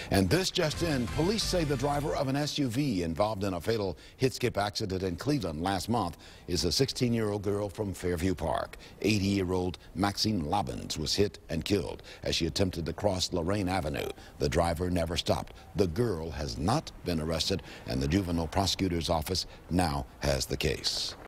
And this just in, police say the driver of an SUV involved in a fatal hit-skip accident in Cleveland last month is a 16-year-old girl from Fairview Park. 80-year-old Maxine Lobbins was hit and killed as she attempted to cross Lorraine Avenue. The driver never stopped. The girl has not been arrested, and the juvenile prosecutor's office now has the case.